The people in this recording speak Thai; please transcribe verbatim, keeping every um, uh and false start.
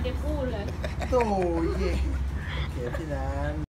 ได้พูดเลยโถ่เย่เขียนที่นั้น